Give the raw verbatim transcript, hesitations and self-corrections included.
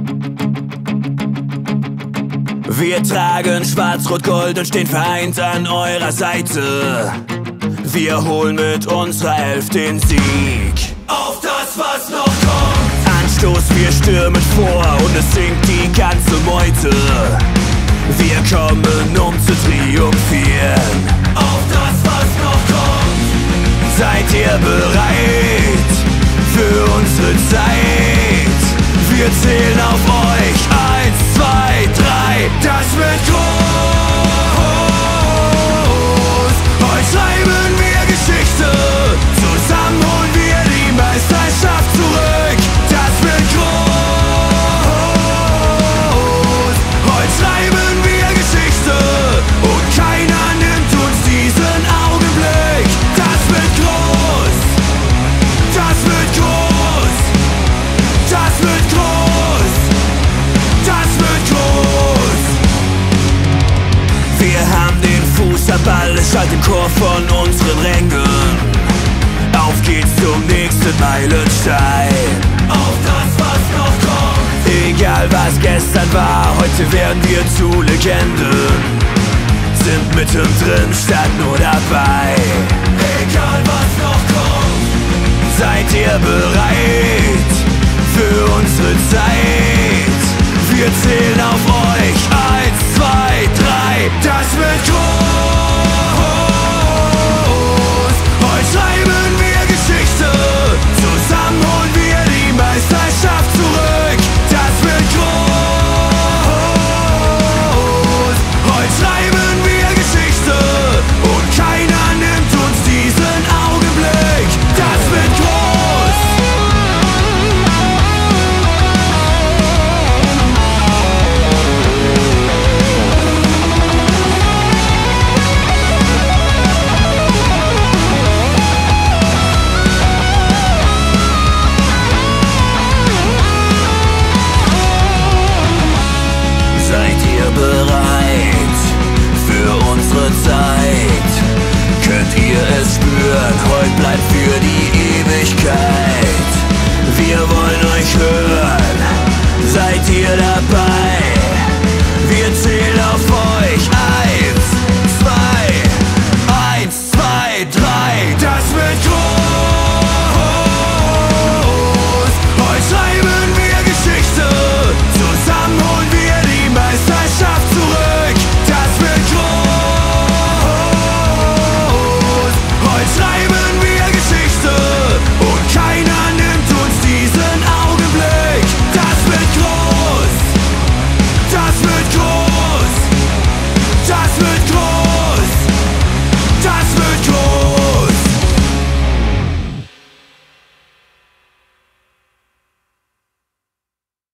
Wir tragen Schwarz-Rot-Gold und stehen vereint an eurer Seite. Wir holen mit unserer Elf den Sieg. Auf das, was noch kommt. Anstoß, wir stürmen vor und es singt die ganze Meute. Wir kommen, um zu triumphieren. Auf das, was noch kommt. Seid ihr bereit für unsere Zeit? Wir zählen auf euch. Eins, zwei, drei. Das wird groß. Heute schreiben wir Geschichte. Zusammen holen wir die Meisterschaft zurück. Das wird groß. Heute schreiben wir Geschichte. Und keiner nimmt uns diesen Augenblick. Das wird groß. Das wird groß. Das wird groß. Das wird groß. Wir haben den Fuß am Ball, es schallt im Chor von unseren Rängen. Auf geht's zum nächsten Meilenstein. Auf das, was noch kommt. Egal was gestern war, heute werden wir zu Legenden. Sind mittendrin statt nur dabei. Egal was noch kommt. Seid ihr bereit für unsere Zeit? Wir zählen auf euch. Eins, zwei, drei. Das wird